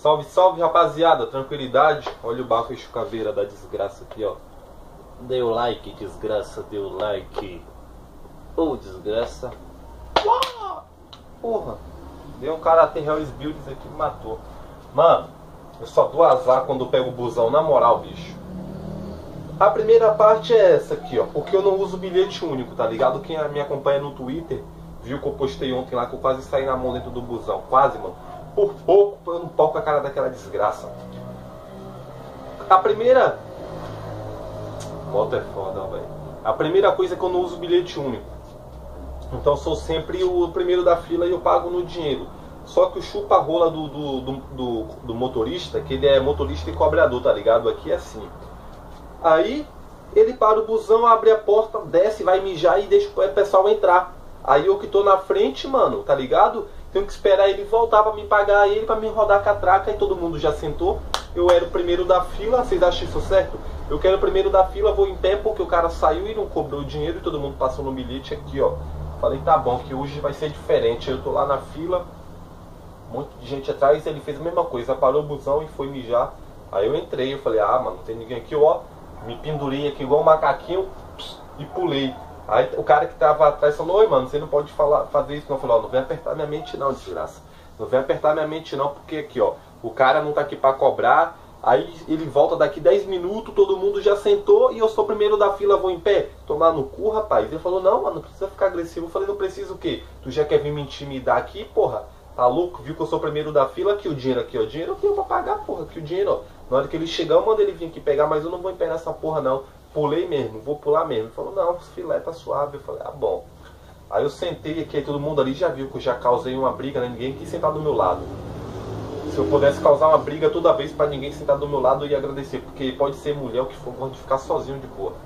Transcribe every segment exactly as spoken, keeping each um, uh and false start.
Salve, salve, rapaziada, tranquilidade. Olha o Baco Caveira da desgraça aqui, ó. Deu like, desgraça, deu like. Ô, oh, desgraça. Porra, deu um Karate Hells Builds aqui e me matou. Mano, eu só dou azar quando eu pego o busão, na moral, bicho. A primeira parte é essa aqui, ó, porque eu não uso bilhete único, tá ligado? Quem me acompanha no Twitter viu que eu postei ontem lá que eu quase saí na mão dentro do busão. Quase, mano. Por pouco eu não toco a cara daquela desgraça. A primeira... Moto é foda, velho. A primeira coisa é que eu não uso bilhete único. Então eu sou sempre o primeiro da fila e eu pago no dinheiro. Só que o chupa-rola do, do, do, do, do motorista, que ele é motorista e cobrador, tá ligado? Aqui é assim. Aí ele para o busão, abre a porta, desce, vai mijar e deixa o pessoal entrar. Aí eu que tô na frente, mano, tá ligado? Tenho que esperar ele voltar pra me pagar ele, pra me rodar a catraca. E todo mundo já sentou. Eu era o primeiro da fila, vocês acham isso certo? Eu quero o primeiro da fila, vou em pé porque o cara saiu e não cobrou o dinheiro. E todo mundo passou no bilhete aqui, ó. Falei, tá bom, que hoje vai ser diferente. Eu tô lá na fila, um monte de gente atrás. Ele fez a mesma coisa, parou o busão e foi mijar. Aí eu entrei, eu falei, ah, mano, não tem ninguém aqui, ó. Me pendurei aqui igual um macaquinho e pulei. Aí o cara que tava atrás falou, oi, mano, você não pode falar, fazer isso não. Eu falei, ó, não vem apertar minha mente não, desgraça. Não vem apertar minha mente não, porque aqui, ó, o cara não tá aqui pra cobrar. Aí ele volta daqui dez minutos, todo mundo já sentou e eu sou o primeiro da fila, vou em pé. Tomar no cu, rapaz. Ele falou, não, mano, não precisa ficar agressivo. Eu falei, não precisa o quê? Tu já quer vir me intimidar aqui, porra? Tá louco? Viu que eu sou o primeiro da fila? Aqui o dinheiro aqui, ó. O dinheiro aqui eu vou pagar, porra. Aqui o dinheiro, ó. Na hora que ele chegar, eu mando ele vir aqui pegar, mas eu não vou em pé nessa porra, não. Pulei mesmo, vou pular mesmo. Ele falou, não, esse filé tá suave. Eu falei, ah, bom. Aí eu sentei aqui, aí todo mundo ali já viu que eu já causei uma briga, né? Ninguém quis sentar do meu lado. Se eu pudesse causar uma briga toda vez pra ninguém sentar do meu lado, eu ia agradecer. Porque pode ser mulher ou que for, pode ficar sozinho de boa.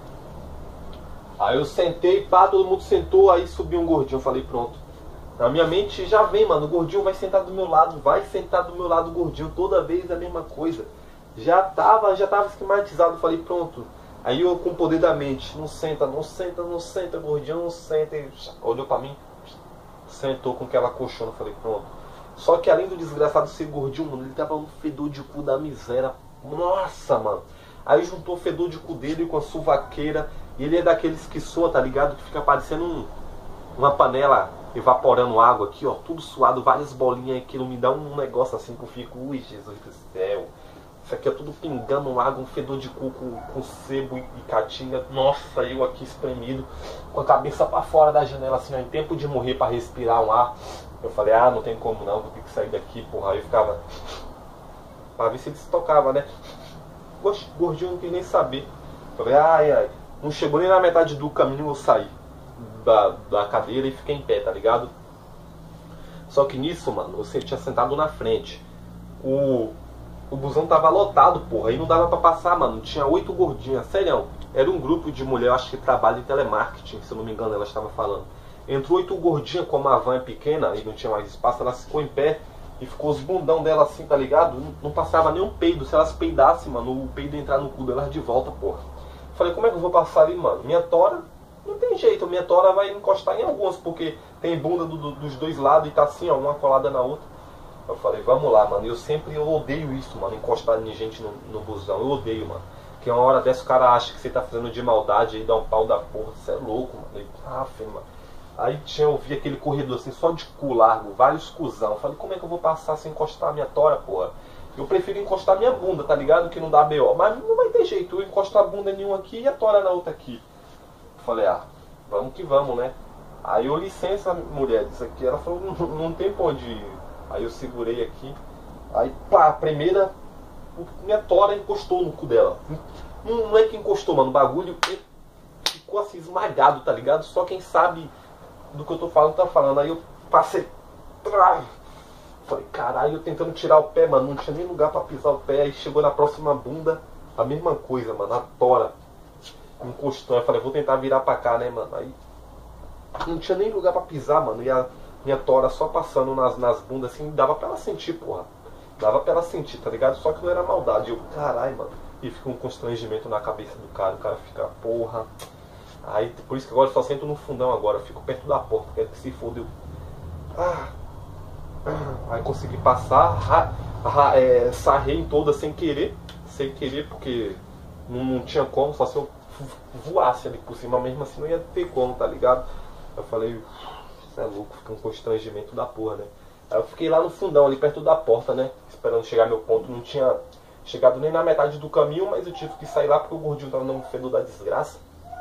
Aí eu sentei, pá, todo mundo sentou, aí subiu um gordinho. Eu falei, pronto. Na minha mente já vem, mano, o gordinho vai sentar do meu lado, vai sentar do meu lado o gordinho. Toda vez é a mesma coisa. Já tava, já tava esquematizado, falei, pronto. Aí eu com o poder da mente, não senta, não senta, não senta, gordinho, não senta. Ele olhou pra mim, sentou com aquela colchona, falei, pronto. Só que além do desgraçado ser gordinho, mano, ele tava um fedor de cu da miséria. Nossa, mano. Aí juntou o fedor de cu dele com a suvaqueira. E ele é daqueles que soa, tá ligado? Que fica parecendo um, uma panela evaporando água aqui, ó. Tudo suado, várias bolinhas. Aquilo me dá um negócio assim que eu fico, ui, Jesus do céu. Isso aqui é tudo pingando água, um fedor de cu com, com sebo e, e caatinga. Nossa, eu aqui espremido, com a cabeça pra fora da janela, assim, ó, em tempo de morrer pra respirar um ar. Eu falei, ah, não tem como não, vou ter que sair daqui, porra. Aí eu ficava, pra ver se ele se tocava, né? Gordinho não quis nem saber. Eu falei, ai, ai. Não chegou nem na metade do caminho, eu saí da, da cadeira e fiquei em pé, tá ligado? Só que nisso, mano, você tinha sentado na frente. O... O busão tava lotado, porra. Aí não dava pra passar, mano. Tinha oito gordinhas, sério. Era um grupo de mulher, acho que trabalha em telemarketing, se eu não me engano, ela estava falando. Entrou oito gordinhas, como a van é pequena e não tinha mais espaço, ela ficou em pé e ficou os bundão dela assim, tá ligado? Não, não passava nem um peido. Se elas peidassem, mano, o peido ia entrar no cu delas de volta, porra. Falei, como é que eu vou passar ali, mano? Minha tora, não tem jeito. Minha tora vai encostar em algumas, porque tem bunda do, do, dos dois lados e tá assim, ó, uma colada na outra. Eu falei, vamos lá, mano. Eu sempre eu odeio isso, mano. Encostar em gente no, no busão. Eu odeio, mano. Porque uma hora dessa o cara acha que você tá fazendo de maldade e dá um pau da porra. Você é louco, mano. Eu, ah, filho, mano. Aí tinha, eu vi aquele corredor assim, só de cu largo, vários cuzão. Eu falei, como é que eu vou passar sem encostar a minha tora, porra? Eu prefiro encostar minha bunda, tá ligado? Que não dá B O. Mas não vai ter jeito. Eu encosto a bunda em um aqui e a tora na outra aqui. Eu falei, ah, vamos que vamos, né? Aí eu, licença, mulher, isso aqui. Ela falou, não, não tem pra onde ir. Aí eu segurei aqui, aí pá, a primeira, minha tora encostou no cu dela. Não, não é que encostou, mano, o bagulho ficou assim esmagado, tá ligado? Só quem sabe do que eu tô falando, tá falando. Aí eu passei, falei, caralho, eu tentando tirar o pé, mano, não tinha nem lugar pra pisar o pé. Aí chegou na próxima bunda, a mesma coisa, mano, a tora encostou. Aí eu falei, vou tentar virar pra cá, né, mano. Aí não tinha nem lugar pra pisar, mano, e a minha tora só passando nas, nas bundas assim, dava pra ela sentir, porra. Dava pra ela sentir, tá ligado? Só que não era maldade. Eu, caralho, mano. E fica um constrangimento na cabeça do cara. O cara fica, porra. Aí, por isso que agora eu só sento no fundão agora. Eu fico perto da porta, quero que se foda. Eu... Ah. Aí consegui passar. é, sarrei em toda sem querer, sem querer, porque não, não tinha como, só se eu voasse ali por cima mesmo assim não ia ter como, tá ligado? Eu falei, isso é louco, fica um constrangimento da porra, né? Aí eu fiquei lá no fundão, ali perto da porta, né? Esperando chegar meu ponto, não tinha chegado nem na metade do caminho, mas eu tive que sair lá porque o gordinho tava no fedor da desgraça.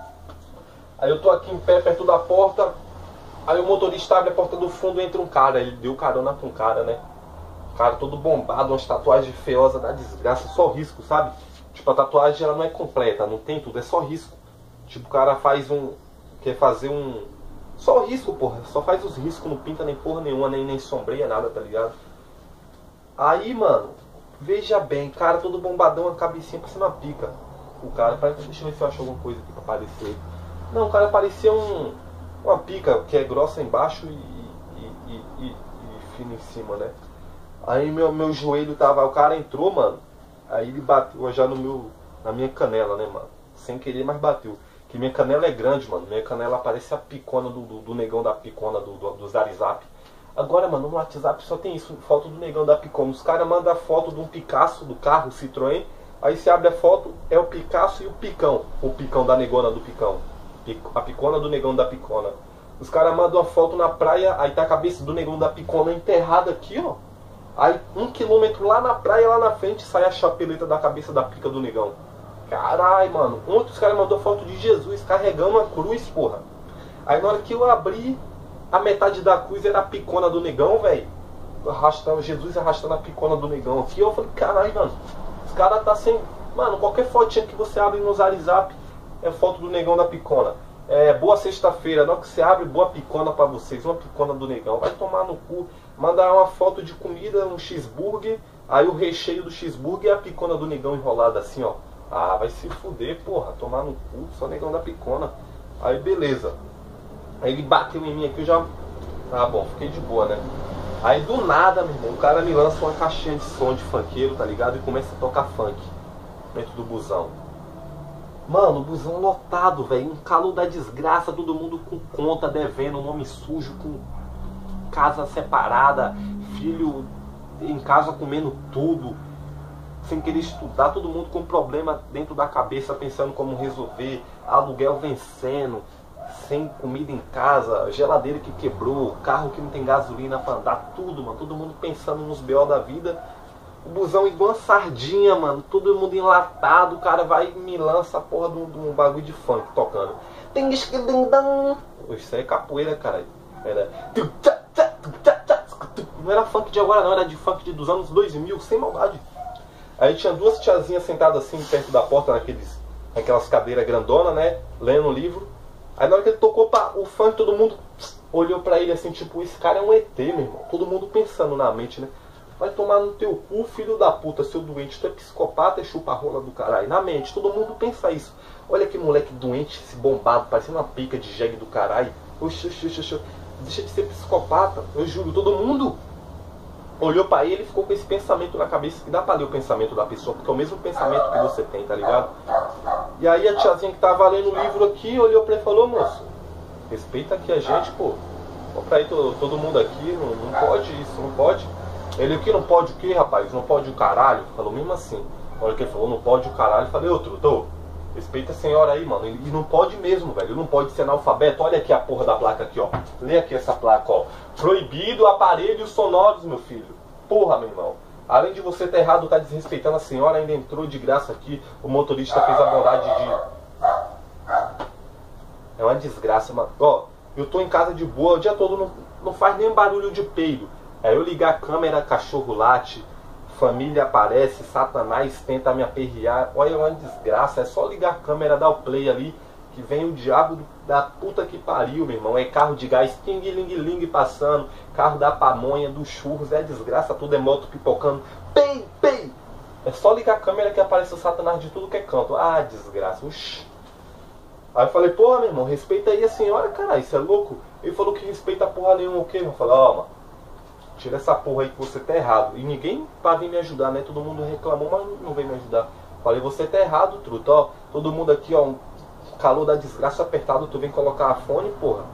Aí eu tô aqui em pé, perto da porta, aí o motorista abre a porta do fundo e entra um cara, ele deu carona pra um cara, né? O cara todo bombado, umas tatuagens feiosas da desgraça, só risco, sabe? Tipo, a tatuagem ela não é completa, não tem tudo, é só risco. Tipo, o cara faz um... quer fazer um... só risco, porra. Só faz os riscos, não pinta nem porra nenhuma, nem, nem sombreia, nada, tá ligado? Aí, mano, veja bem, cara todo bombadão, a cabecinha por cima pica. O cara, deixa eu ver se eu acho alguma coisa aqui pra aparecer. Não, o cara parecia um... uma pica, que é grossa embaixo e, e, e, e, e fina em cima, né? Aí meu, meu joelho tava... o cara entrou, mano. Aí ele bateu já no meu, na minha canela, né, mano? Sem querer, mas bateu. Que minha canela é grande, mano. Minha canela parece a picona do, do, do negão da picona do, do, do Zarizap. Agora, mano, no WhatsApp só tem isso, foto do negão da picona. Os caras mandam a foto de um Picasso, do carro Citroën. Aí você abre a foto, é o Picasso e o picão. O picão da negona do picão. A picona do negão da picona. Os caras mandam a foto na praia, aí tá a cabeça do negão da picona enterrada aqui, ó. Aí um quilômetro lá na praia, lá na frente, sai a chapeleta da cabeça da pica do negão. Caralho, mano. Ontem os caras mandou foto de Jesus carregando uma cruz, porra. Aí na hora que eu abri, a metade da cruz era a picona do negão, velho. Arrastando, Jesus arrastando a picona do negão aqui. Eu falei, caralho, mano. Os caras tá sem... mano, qualquer fotinha que você abre no Zarizap é foto do negão da picona. É, boa sexta-feira, na hora que você abre, boa picona pra vocês. Uma picona do negão. Vai tomar no cu. Mandar uma foto de comida, um cheeseburger. Aí o recheio do cheeseburger e a picona do negão enrolada assim, ó. Ah, vai se fuder, porra. Tomar no cu, só negão da picona. Aí beleza. Aí ele bateu em mim aqui, eu já... ah, bom, fiquei de boa, né? Aí do nada, meu irmão, o cara me lança uma caixinha de som de funkeiro, tá ligado? E começa a tocar funk dentro do busão. Mano, o busão lotado, velho. Um calor da desgraça, todo mundo com conta devendo, nome sujo, com casa separada, filho em casa comendo tudo, sem querer estudar, todo mundo com problema dentro da cabeça, pensando como resolver, aluguel vencendo, sem comida em casa, geladeira que quebrou, carro que não tem gasolina pra andar, tudo, mano. Todo mundo pensando nos B O da vida. O busão igual uma sardinha, mano. Todo mundo enlatado. O cara vai e me lança a porra de um, de um bagulho de funk tocando. Isso aí é capoeira, caralho. Era... não era funk de agora não, era de funk de, dos anos dois mil, sem maldade. Aí tinha duas tiazinhas sentadas assim perto da porta, naqueles, naquelas cadeiras grandonas, né? Lendo um livro. Aí na hora que ele tocou pra, o funk, todo mundo olhou pra ele assim, tipo, esse cara é um E T, meu irmão. Todo mundo pensando na mente, né? Vai tomar no teu cu, filho da puta, seu doente. Tu é psicopata, é chupa-rola do caralho. Na mente, todo mundo pensa isso. Olha que moleque doente, esse bombado, parecendo uma pica de jegue do caralho. Oxi, oxi, oxi, oxi. Deixa de ser psicopata. Eu juro, todo mundo olhou pra ele e ficou com esse pensamento na cabeça. Que dá pra ler o pensamento da pessoa, porque é o mesmo pensamento que você tem, tá ligado? E aí a tiazinha que tava lendo o livro aqui, olhou pra ele e falou, moço, respeita aqui a gente, pô. Ó pra aí todo, todo mundo aqui, não, não pode isso, não pode. Ele aqui não pode o quê, rapaz? Não pode o caralho? Falou mesmo assim. Na hora que ele falou, não pode o caralho, eu falei, ô truto, respeita a senhora aí, mano. Ele não pode mesmo, velho. Ele não pode ser analfabeto. Olha aqui a porra da placa aqui, ó. Lê aqui essa placa, ó. Proibido aparelhos sonoros, meu filho. Porra, meu irmão. Além de você ter errado, tá desrespeitando a senhora, ainda entrou de graça aqui. O motorista fez a bondade de... é uma desgraça, mano. Ó, eu tô em casa de boa, o dia todo não, não faz nem barulho de peido. Aí eu ligar a câmera, cachorro late, família aparece, Satanás tenta me aperrear. Olha, é uma desgraça, é só ligar a câmera, dar o play ali, que vem o diabo da puta que pariu, meu irmão. É carro de gás, ting-ling-ling passando, carro da pamonha, dos churros, é desgraça, tudo é moto pipocando, pei, pei. É só ligar a câmera que aparece o Satanás de tudo que é canto. Ah, desgraça, uxi. Aí eu falei, porra, meu irmão, respeita aí a senhora, caralho, isso é louco? Ele falou que respeita porra nenhuma, o quê? Eu falei, ó, oh, mano, tira essa porra aí que você tá errado. E ninguém pra vir me ajudar, né? Todo mundo reclamou, mas não veio me ajudar. Falei, você tá errado, truto, ó. Todo mundo aqui, ó, um calor da desgraça apertado, tu vem colocar a fone, porra.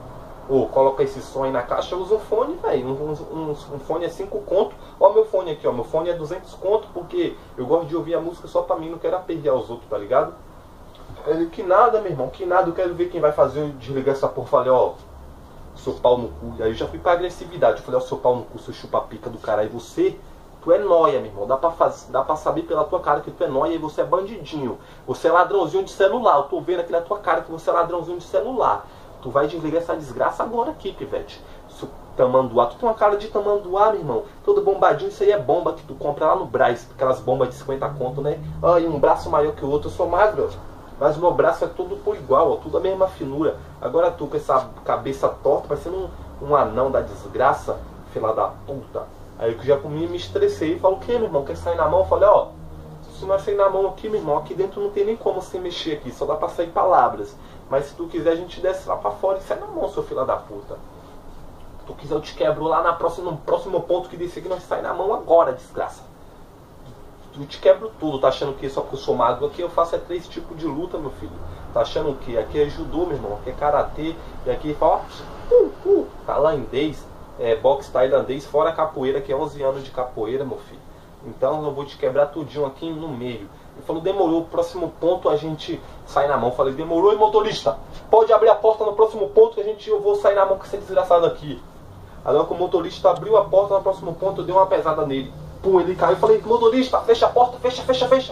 Ou coloca esse som aí na caixa, usa um fone, velho. Um, um, um fone é cinco conto. Ó meu fone aqui, ó. Meu fone é duzentos conto, porque eu gosto de ouvir a música só pra mim, não quero aperrear os outros, tá ligado? Ele, que nada, meu irmão, que nada, eu quero ver quem vai fazer eu desligar essa porra. Falei, ó, seu pau no cu. E aí eu já fui pra agressividade. Eu falei, ó, seu pau no cu, seu chupa-pica do caralho. Você, tu é nóia, meu irmão. Dá pra, faz... Dá pra saber pela tua cara que tu é nóia e você é bandidinho. Você é ladrãozinho de celular. Eu tô vendo aqui na tua cara que você é ladrãozinho de celular. Tu vai desligar essa desgraça agora aqui, pivete. Tamanduá, tu tem uma cara de tamanduá, meu irmão. Todo bombadinho, isso aí é bomba que tu compra lá no Brás. Aquelas bombas de cinquenta conto, né? Ai, um braço maior que o outro. Eu sou magro, mas o meu braço é todo por igual, ó, tudo a mesma finura. Agora tu com essa cabeça torta, parecendo um, um anão da desgraça, filha da puta. Aí eu já comi, me estressei e falo, o que, meu irmão? Quer sair na mão? Eu falei, ó, se não é sair na mão aqui, meu irmão, aqui dentro não tem nem como você mexer aqui, só dá pra sair palavras. Mas se tu quiser, a gente desce lá pra fora e sai na mão, seu filho da puta. Se tu quiser, eu te quebro lá na próxima, no próximo ponto que desse aqui, nós sai na mão agora, desgraça. Eu te quebro tudo. Tá achando que só porque eu sou magro aqui eu faço é três tipos de luta, meu filho? Tá achando o que? Aqui é judô, meu irmão. Aqui é karatê. E aqui fala, ó, uh, uh, tailandês, é, boxe tailandês, fora capoeira, que é onze anos de capoeira, meu filho. Então eu vou te quebrar tudinho aqui no meio. Ele falou, demorou, o próximo ponto a gente sai na mão. Falei, demorou, e motorista? Pode abrir a porta no próximo ponto que a gente, eu vou sair na mão com esse desgraçado aqui. Aí logo que o motorista abriu a porta no próximo ponto, eu dei uma pesada nele. Pum, ele caiu, falei, motorista, fecha a porta, fecha, fecha, fecha.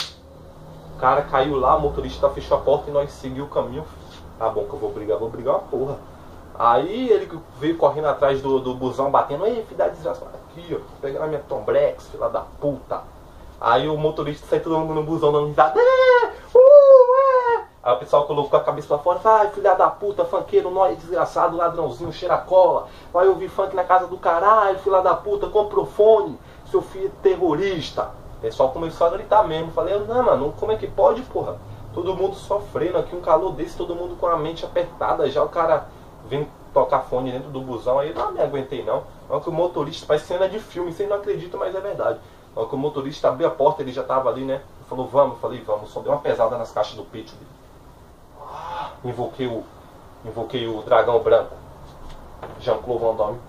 O cara caiu lá, o motorista fechou a porta e nós seguimos o caminho. Tá bom que eu vou brigar, vou brigar uma porra. Aí ele veio correndo atrás do, do busão, batendo, ei, filha da desgraça, aqui, ó, pegando a minha Tombrex, filha da puta. Aí o motorista saiu todo mundo no busão dando risada. É, uh, é. Aí o pessoal colocou a cabeça pra fora. Vai, filha da puta, funkeiro, nóia, desgraçado, ladrãozinho, cheira cola. Vai ouvir funk na casa do caralho, filha da puta, comprou fone. Seu filho é terrorista. O pessoal começou a gritar mesmo. Falei, não, mano, como é que pode, porra? Todo mundo sofrendo aqui, um calor desse, todo mundo com a mente apertada. Já o cara vem tocar fone dentro do busão. Aí não me aguentei não. Olha que o motorista, parece cena de filme, você não acredita, mas é verdade. Olha que o motorista abriu a porta, ele já tava ali, né? Ele falou, vamos, eu falei, vamos. Só deu uma pesada nas caixas do peito dele. Invoquei o, invoquei o dragão branco. Jean-Claude Van Damme.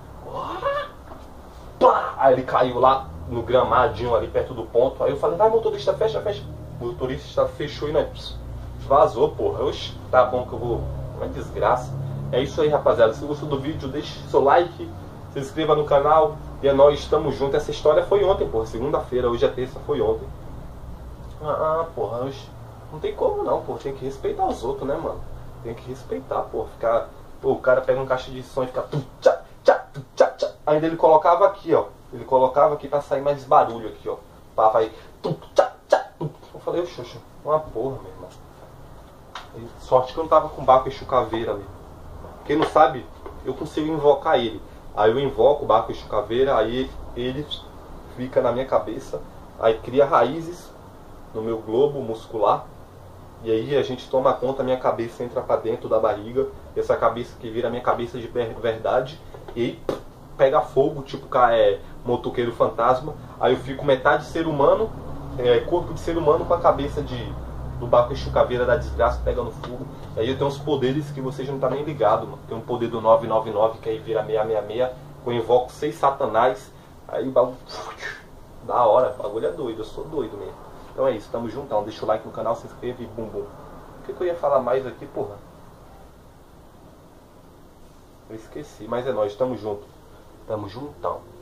Pá! Aí ele caiu lá no gramadinho ali perto do ponto. Aí eu falei, vai motorista, fecha, fecha. O motorista fechou e nós vazou, porra. Oxi, tá bom que eu vou. Uma desgraça. É isso aí, rapaziada. Se gostou do vídeo, deixe seu like, se inscreva no canal. E é nóis, estamos juntos. Essa história foi ontem, porra. Segunda-feira, hoje é terça, foi ontem. Ah, porra, hoje. Não tem como não, porra. Tem que respeitar os outros, né, mano? Tem que respeitar, porra. Ficar. Pô, o cara pega um caixa de som e fica. Tchá, tchá, tchá, tchá. Ainda ele colocava aqui, ó. Ele colocava aqui pra sair mais barulho aqui, ó. Pá, vai. Tchá, tchá. Eu falei, ô Xuxa, uma porra, meu irmão. E sorte que eu não tava com Baco Exu Caveira ali. Quem não sabe, eu consigo invocar ele. Aí eu invoco o Baco Exu Caveira, aí ele fica na minha cabeça. Aí cria raízes no meu globo muscular. E aí a gente toma conta, a minha cabeça entra pra dentro da barriga. Essa cabeça que vira a minha cabeça de verdade. E aí pega fogo, tipo é, motoqueiro fantasma. Aí eu fico metade ser humano, é, corpo de ser humano com a cabeça de, do Baco Exu Caveira da desgraça pegando fogo. E aí eu tenho uns poderes que vocês não estão nem ligados, mano. Tem um poder do nove nove nove que aí vira seiscentos e sessenta e seis. Eu invoco seis satanás. Aí o bagulho. Da hora, o bagulho é doido, eu sou doido mesmo. Então é isso, tamo juntão. Deixa o like no canal, se inscreve e bum bum. O que, que eu ia falar mais aqui, porra? Eu esqueci, mas é nóis, tamo junto. Tamo juntão.